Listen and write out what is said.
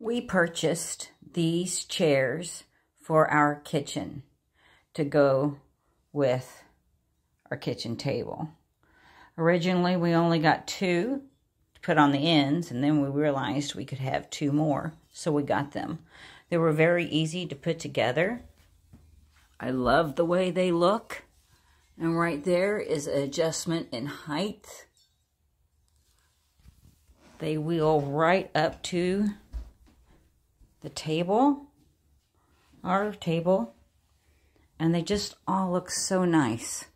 We purchased these chairs for our kitchen to go with our kitchen table. Originally, we only got 2 to put on the ends, and then we realized we could have 2 more, so we got them. They were very easy to put together. I love the way they look. And right there is an adjustment in height. They wheel right up to the table, our table, and they just all look so nice.